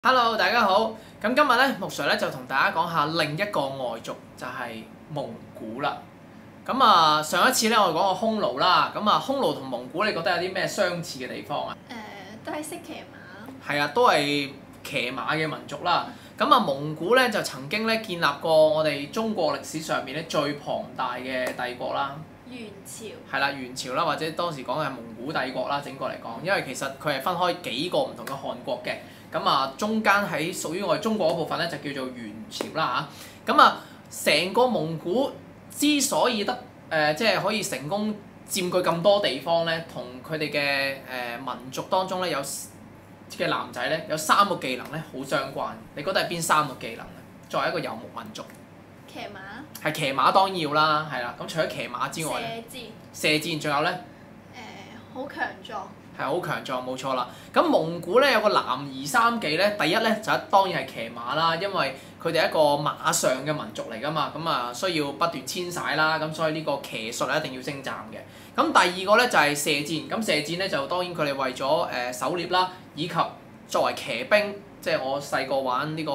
Hello，大家好。咁今日咧，木 Sir 咧就同大家講下另一個外族，就係蒙古啦。咁上一次咧我哋講過匈奴啦。咁匈奴同蒙古，你覺得有啲咩相似嘅地方啊？ 都係識騎馬。 係啊，都係騎馬嘅民族啦。蒙古咧就曾經咧建立過我哋中國歷史上面咧最龐大嘅帝國啦。 元朝。 係啦，元朝啦，或者當時講嘅係蒙古帝國啦，整個嚟講，因為其實佢係分開幾個唔同嘅汗國嘅。中間喺屬於我哋中國嗰部分咧，就叫做元朝啦嚇。成個蒙古之所以即係可以成功佔據咁多地方咧，同佢哋嘅民族當中咧嘅男仔咧有3個技能咧好相關。你覺得係邊3個技能咧？作為一個遊牧民族， 騎馬。 係騎馬當然要啦，係啦。咁除咗騎馬之外咧，射箭仲有咧？ 好強壯。 係好強壯，冇錯啦。咁蒙古咧有個男兒三技咧，第一咧就當然係騎馬啦，因為佢哋係一個馬上嘅民族嚟㗎嘛，需要不斷遷徙啦，咁所以呢個騎術一定要精湛嘅。咁第二個咧就係射箭，咁射箭咧就當然佢哋為咗狩獵啦，以及作為騎兵，即係我細個玩呢個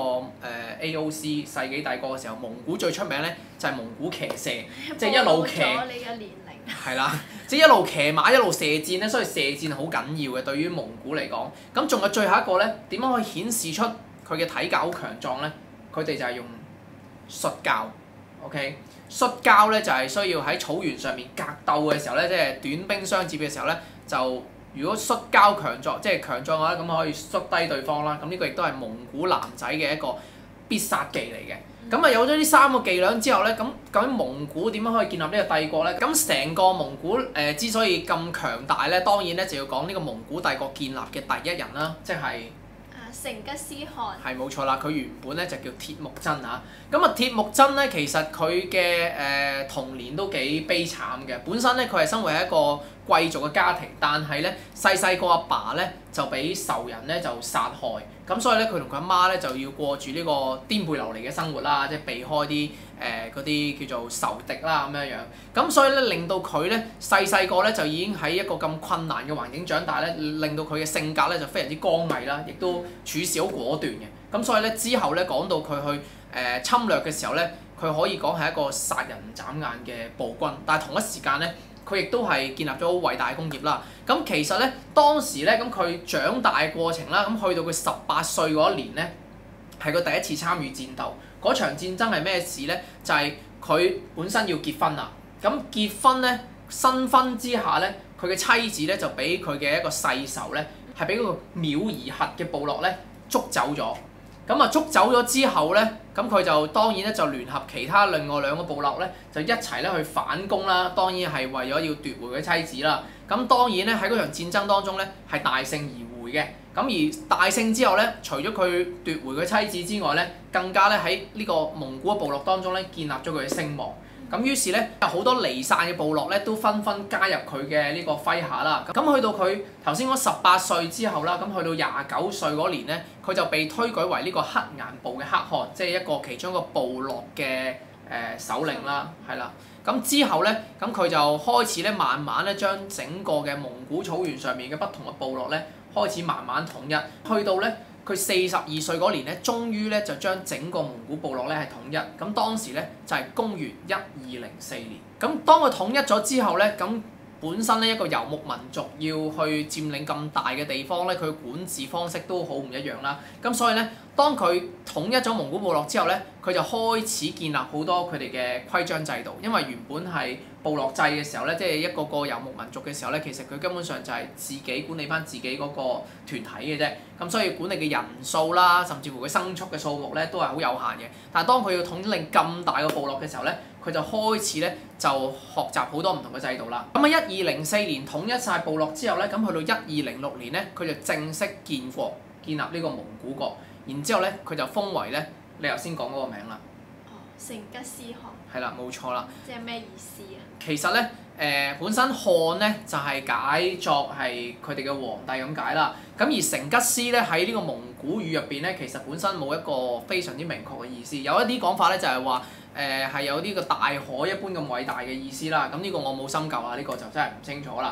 AOC 世紀帝國嘅時候，蒙古最出名咧就係蒙古騎射，即係一路騎。 咗你嘅年齡。 係啦，即係一路騎馬一路射箭咧，所以射箭好緊要嘅對於蒙古嚟講。咁仲有最後一個咧，點樣可以顯示出佢嘅體格好強壯咧？佢哋就係用摔跤 ，OK？ 摔跤咧就係需要喺草原上面格鬥嘅時候咧，即係短兵相接嘅時候咧，就如果摔跤強壯，即係強壯嘅話，咁可以摔低對方啦。咁呢個亦都係蒙古男仔嘅一個必殺技嚟嘅。有咗呢3個伎倆之後咧，咁究竟蒙古點樣可以建立呢個帝國咧？咁成個蒙古之所以咁強大咧，當然咧就要講呢個蒙古帝國建立嘅第一人啦，即係成吉思汗。係冇錯啦，佢原本咧就叫鐵木真嚇。鐵木真咧其實佢嘅童年都幾悲慘嘅。本身咧佢係生活喺一個貴族嘅家庭，但係咧細個阿爸咧就俾仇人咧就殺害，咁所以咧佢同佢阿媽咧就要過住呢個顛沛流離嘅生活啦，即係避開啲嗰啲叫做仇敵啦咁樣樣。咁所以咧令到佢咧細個咧就已經喺一個咁困難嘅環境長大咧，令到佢嘅性格咧就非常之剛毅啦，亦都處事好果斷嘅。咁所以咧之後咧講到佢去侵略嘅時候咧，佢可以講係一個殺人唔眨眼嘅暴君，但係同一時間咧，佢亦都係建立咗好偉大嘅工業啦。咁其實咧當時咧咁佢長大嘅過程啦，咁去到佢18歲嗰一年咧，係佢第一次參與戰鬥。嗰場戰爭係咩事咧？就係佢本身要結婚啦。咁結婚咧，新婚之下咧，佢嘅妻子咧就俾佢嘅一個世仇咧，係俾嗰個蔑兒核嘅部落咧捉走咗。捉走咗之後咧，咁佢就當然咧就聯合其他另外2個部落咧，就一齊咧去反攻啦。當然係為咗要奪回佢妻子啦。咁當然咧喺嗰場戰爭當中咧係大勝而回嘅。咁而大勝之後咧，除咗佢奪回佢妻子之外咧，更加咧喺呢個蒙古嘅部落當中咧建立咗佢嘅聲望。咁於是咧有好多離散嘅部落咧都紛紛加入佢嘅呢個麾下啦。咁去到佢頭先講18歲之後啦，咁去到29歲嗰年咧，佢就被推舉為呢個黑岩部嘅黑汗，即係一個其中一個部落嘅首領啦，係啦。咁之後咧，咁佢就開始咧慢慢咧將整個嘅蒙古草原上面嘅不同嘅部落咧開始慢慢統一，去到咧佢42歲嗰年咧，終於咧就將整個蒙古部落咧係統一。咁當時咧就係公元1204年。咁當佢統一咗之後咧，咁本身咧一個遊牧民族要去佔領咁大嘅地方咧，佢管治方式都好唔一樣啦。咁所以咧，當佢統一咗蒙古部落之後咧，佢就開始建立好多佢哋嘅規章制度。因為原本係部落制嘅時候咧，即係一個個遊牧民族嘅時候咧，其實佢根本上就係自己管理翻自己嗰個團體嘅啫。咁所以管理嘅人數啦，甚至乎佢牲畜嘅數目咧，都係好有限嘅。但係當佢要統領咁大個部落嘅時候咧，佢就開始咧就學習好多唔同嘅制度啦。咁喺1204年統一晒部落之後咧，咁去到1206年咧，佢就正式建國，建立呢個蒙古國。然之後咧，佢就封為咧你頭先講嗰個名啦。 成吉思汗。 係啦，冇錯啦。 即係咩意思啊？ 其實咧，本身汗咧就係解作係佢哋嘅皇帝咁解啦。咁而成吉思咧喺呢個蒙古語入邊咧，其實本身冇一個非常之明確嘅意思。有一啲講法咧就係話係有呢個大海一般咁偉大嘅意思啦。咁呢個我冇深究啊，呢個就真係唔清楚啦。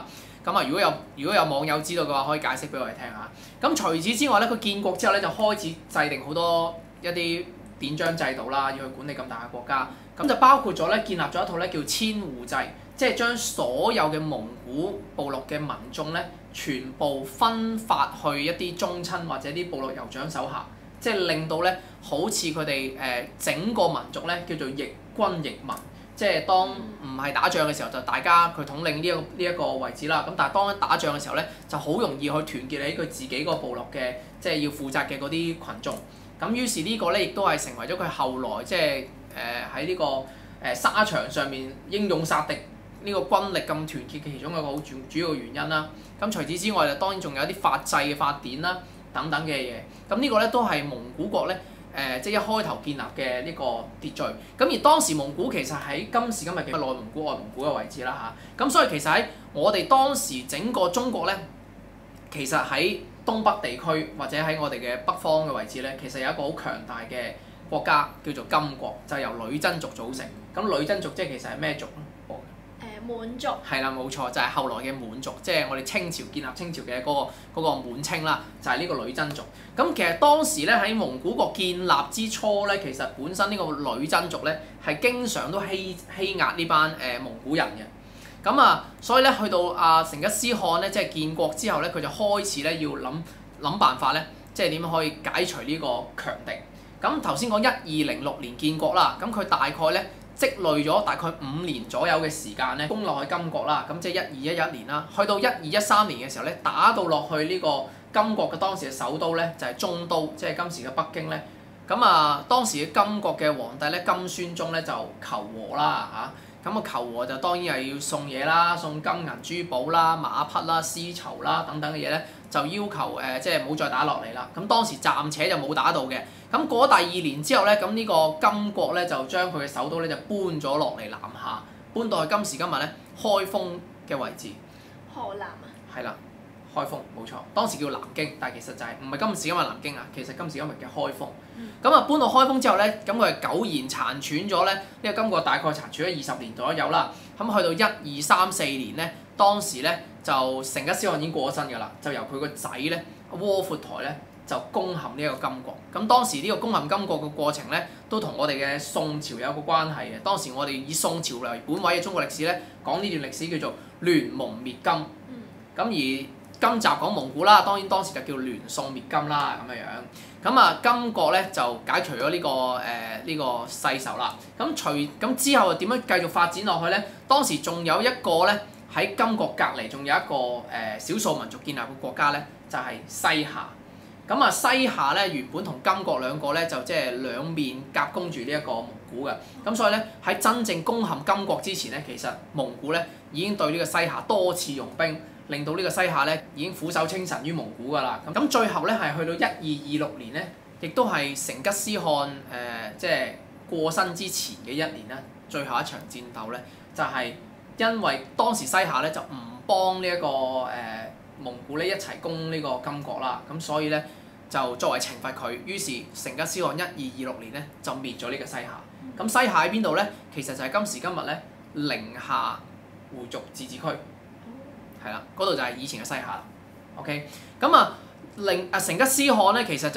咁啊，如果有網友知道嘅話，可以解釋俾我哋聽下。咁除此之外咧，佢建國之後咧就開始制定好多一啲典章制度啦，要去管理咁大嘅國家。咁就包括咗咧建立咗一套咧叫千戶制，即係將所有嘅蒙古部落嘅民眾咧，全部分發去一啲宗親或者啲部落酋長手下，即係令到咧好似佢哋整個民族咧叫做亦軍亦民。即係當唔係打仗嘅時候，就大家佢統領呢一個位置啦。咁但係當一打仗嘅時候咧，就好容易去團結喺佢自己個部落嘅，即係要負責嘅嗰啲群眾。咁於是呢個咧亦都係成為咗佢後來即係喺呢個沙場上面英勇殺敵呢個軍力咁團結嘅其中一個好主要嘅原因啦。咁除此之外，就當然仲有啲法制嘅法典啦等等嘅嘢。咁呢個咧都係蒙古國咧。即係一開頭建立嘅呢個秩序，咁而當時蒙古其實喺今時今日嘅內蒙古、外蒙古嘅位置啦嚇，咁所以其實喺我哋當時整個中國咧，其實喺東北地區或者喺我哋嘅北方嘅位置咧，其實有一個好強大嘅國家叫做金國，就係由女真族組成。咁女真族即係其實係咩族咧？ 滿族係啦，冇錯，就係後來嘅滿族，即係我哋清朝建立清朝嘅嗰個滿清啦，就係呢個女真族。咁其實當時咧喺蒙古國建立之初咧，其實本身呢個女真族咧係經常都欺壓呢班蒙古人嘅。咁啊，所以咧去到成吉思汗咧即係建國之後咧，佢就開始咧要諗辦法咧，即係點樣可以解除呢個強敵。咁頭先講1206年建國啦，咁佢大概咧。積累咗大概5年左右嘅時間咧，攻落去金國啦，咁即係1211年啦，去到1213年嘅時候咧，打到落去呢個金國嘅當時嘅首都咧，就係中都，即係今時嘅北京咧。咁啊，當時嘅金國嘅皇帝咧，金宣宗咧就求和啦嚇，咁啊求和就當然係要送嘢啦，送金銀珠寶啦、馬匹啦、絲綢啦等等嘅嘢咧，就要求即係唔好再打落嚟啦。咁當時暫且就冇打到嘅。咁過咗第2年之後咧，咁呢個金國咧就將佢嘅首都咧就搬咗落嚟南下，搬到去今時今日咧開封嘅位置。 河南啊？ 係啦，開封冇錯，當時叫南京，但係其實就係唔係今時今日南京啊，其實今時今日嘅開封。咁啊搬到開封之後咧，咁佢係苟延殘喘咗咧，呢個金國大概殘喘咗20年左右啦。咁去到1234年咧，當時咧就成吉思汗已經過咗身㗎啦，就由佢個仔咧窩闊台咧。就攻陷呢一個金國，咁當時呢個攻陷金國嘅過程咧，都同我哋嘅宋朝有個關係嘅。當時我哋以宋朝為本位嘅中國歷史咧，講呢段歷史叫做聯蒙滅金。咁而今集講蒙古啦，當然當時就叫聯宋滅金啦咁樣樣。咁啊金國咧就解除咗呢個世仇啦。咁之後點樣繼續發展落去咧？當時仲有一個咧喺金國隔離，仲有一個少數民族建立嘅國家咧，就係西夏。咁啊西夏咧原本同金國兩個咧就即係兩面夾攻住呢一個蒙古嘅，咁所以咧喺真正攻陷金國之前咧，其實蒙古咧已經對呢個西夏多次用兵，令到呢個西夏咧已經俯首稱臣於蒙古㗎啦。咁最後咧係去到1226年咧，亦都係成吉思汗即係過身之前嘅1年啦，最後一場戰鬥咧就係因為當時西夏咧就唔幫呢一個蒙古咧一齊攻呢個金國啦，咁所以咧就作為懲罰佢，於是成吉思汗1226年咧就滅咗呢個西夏。咁西夏喺邊度咧？其實就係今時今日咧寧夏回族自治區，係啦，嗰度就係以前嘅西夏啦。OK， 咁啊成吉思汗咧其實就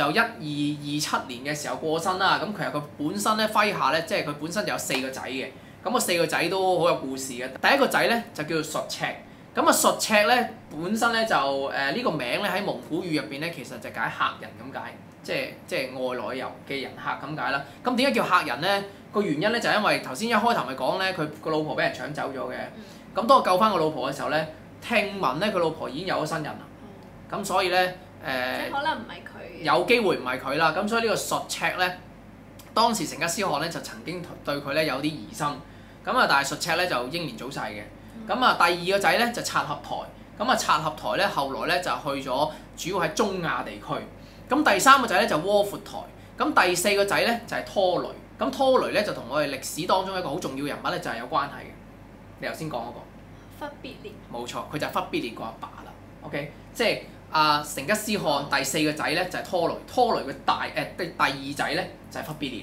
1227年嘅時候過身啦。咁其實佢本身咧麾下咧即係佢本身就有4個仔嘅，咁個4個仔都好有故事嘅。第一個仔咧就叫做術赤。咁啊，術赤咧本身咧就呢個名咧喺蒙古語入邊咧，其實就解客人咁解，即係外來遊嘅人客咁解啦。咁點解叫客人咧？個原因咧就係因為頭先一開頭咪講咧，佢個老婆俾人搶走咗嘅。咁當我救翻個老婆嘅時候咧，聽聞咧佢老婆已經有咗新人啦。咁所以咧即係可能唔係佢。有機會唔係佢啦。咁所以呢個術赤咧，當時成吉思汗咧就曾經對佢咧有啲疑心。咁啊，但係術赤咧就英年早逝嘅。咁啊，第2個仔咧就察合台，咁啊察合台咧後來咧就去咗主要喺中亞地區。咁第3個仔咧就窩闊台，咁第4個仔咧就係拖雷。咁拖雷咧就同我哋歷史當中一個好重要人物咧就係有關係嘅。你頭先講嗰個忽必烈。 冇錯，佢就係忽必烈個阿爸啦。OK， 即係成吉思汗第4個仔咧就係拖雷，拖雷嘅第2仔咧就係忽必烈啦。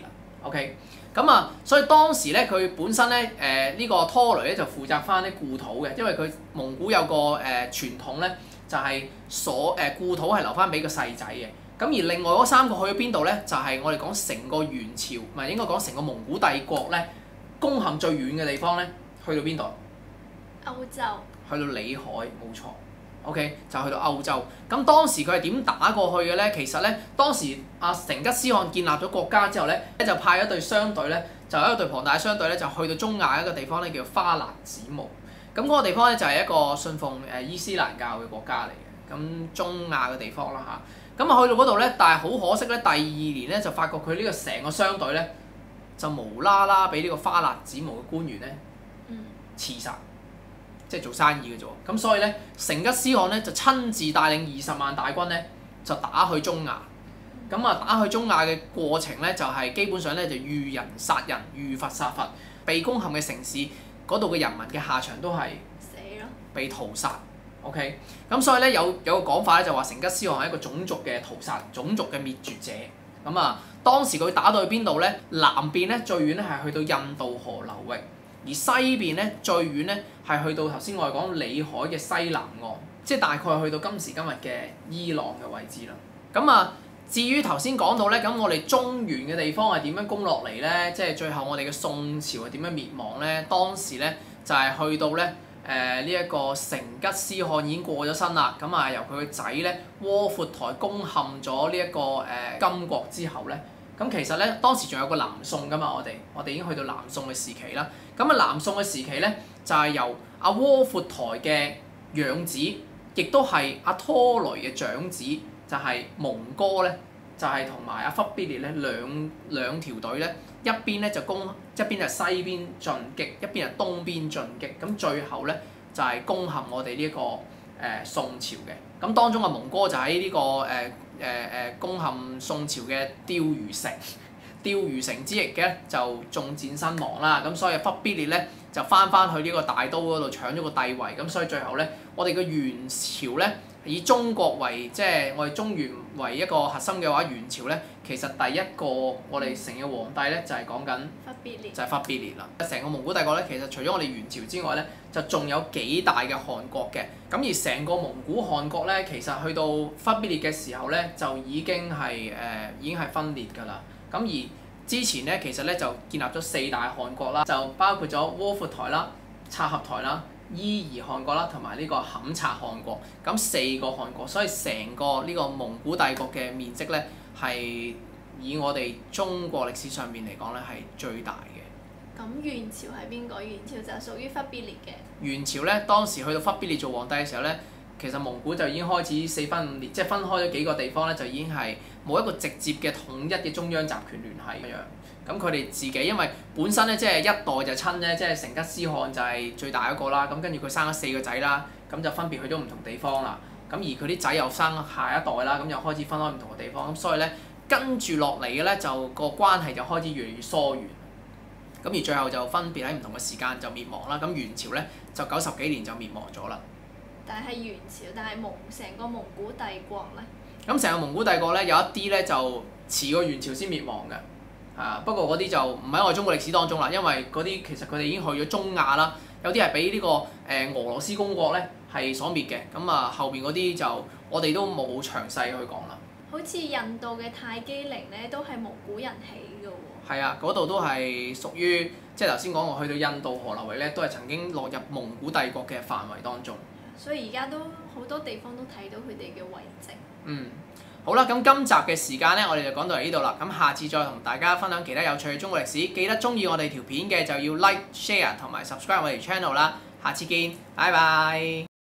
OK， 咁啊，所以當時咧佢本身咧呢個拖雷咧就負責翻啲故土嘅，因為佢蒙古有個傳統咧，就係故土係留翻俾個細仔嘅。咁而另外嗰3個去咗邊度咧？就係我哋講成個元朝，唔係應該講成個蒙古帝國咧，攻陷最遠嘅地方咧，去到邊度？ 歐洲。 去到里海，冇錯。OK， 就去到歐洲。咁當時佢係點打過去嘅咧？其實咧，當時成吉思汗建立咗國家之後咧，就派一隊商隊咧，就有一隊龐大嘅商隊咧，就去到中亞一個地方咧，叫花剌子模。咁嗰個地方咧就係一個信奉伊斯蘭教嘅國家嚟嘅，咁中亞嘅地方啦嚇。咁啊去到嗰度咧，但係好可惜咧，第2年咧就發覺佢呢個成個商隊咧，就無啦啦俾呢個花剌子模嘅官員咧刺殺。即係做生意嘅啫喎，咁所以咧，成吉思汗咧就親自帶領20萬大軍咧，就打去中亞。咁啊，打去中亞嘅過程咧，就係基本上咧就遇人殺人，遇佛殺佛。被攻陷嘅城市嗰度嘅人民嘅下場都係死咯， 被屠殺。OK， 咁所以咧有個講法咧就話成吉思汗係一個種族嘅屠殺、種族嘅滅絕者。咁啊，當時佢打到去邊度咧？南邊咧最遠咧係去到印度河流域。而西邊咧最遠咧係去到頭先我哋講里海嘅西南岸，即係大概去到今時今日嘅伊朗嘅位置啦。咁啊，至於頭先講到咧，咁我哋中原嘅地方係點樣攻落嚟咧？即係最後我哋嘅宋朝係點樣滅亡咧？當時咧就係去到咧呢一個成吉思汗已經過咗身啦，咁啊由佢個仔咧窩闊台攻陷咗呢一個金國之後咧。咁其實咧，當時仲有個南宋噶嘛，我哋已經去到南宋嘅時期啦。咁啊，南宋嘅時期咧，就係由阿窩闊台嘅養子，亦都係阿拖雷嘅長子，就係蒙哥咧，就係同埋阿忽必烈咧兩條隊咧，一邊咧就一邊就西邊進擊，一邊係東邊進擊。咁最後咧就係攻陷我哋呢一個宋朝嘅。咁當中嘅蒙哥就喺呢個攻陷宋朝嘅釣魚城之役嘅就中箭身亡啦。咁所以忽必烈咧就翻去呢個大都嗰度搶咗個帝位。咁所以最後咧，我哋嘅元朝咧以中國為即係我哋中原為一個核心嘅話，元朝咧其實第一個我哋成嘅皇帝咧就係講緊就係忽必烈啦。成個蒙古帝國咧，其實除咗我哋元朝之外咧，就仲有幾大嘅汗國嘅。咁而成個蒙古汗國咧，其實去到忽必烈嘅時候咧，就已經係分裂㗎啦。咁而之前咧，其實咧就建立咗4大汗國啦，就包括咗窩闊台啦、察合台啦、伊兒汗國啦，同埋呢個坎察汗國。咁4個汗國，所以成個呢個蒙古帝國嘅面積咧，係以我哋中國歷史上面嚟講咧係最大嘅。 咁元朝係邊個？元朝就係屬於忽必烈嘅。 元朝咧，當時去到忽必烈做皇帝嘅時候咧，其實蒙古就已經開始4分5裂，即係分開咗幾個地方咧，就已經係冇一個直接嘅統一嘅中央集權聯繫咁樣。咁佢哋自己因為本身咧即係一代就親咧，即係成吉思汗就係最大一個啦。咁跟住佢生咗4個仔啦，咁就分別去咗唔同地方啦。咁而佢啲仔又生下一代啦，咁又開始分開唔同嘅地方。咁所以咧跟住落嚟嘅咧就個關係就開始越嚟越疏遠。咁而最後就分別喺唔同嘅時間就滅亡啦。咁元朝咧就90幾年就滅亡咗啦。 但係元朝，但係成個蒙古帝國咧？ 咁成個蒙古帝國咧有一啲咧就遲過元朝先滅亡嘅。不過嗰啲就唔喺我哋中國歷史當中啦，因為嗰啲其實佢哋已經去咗中亞啦，有啲係俾呢個俄羅斯公國咧係所滅嘅。咁啊後邊嗰啲就我哋都冇詳細去講啦。 好似印度嘅泰姬陵咧，都係蒙古人起嘅喎。 係啊，嗰度都係屬於即係頭先講我去到印度河流域咧，都係曾經落入蒙古帝國嘅範圍當中。 所以而家都好多地方都睇到佢哋嘅遺跡。 好啦，咁今集嘅時間咧，我哋就講到嚟呢度啦。咁下次再同大家分享其他有趣嘅中國歷史。記得鍾意我哋條片嘅就要 like、share 同埋 subscribe 我哋 channel 啦。下次見，拜拜。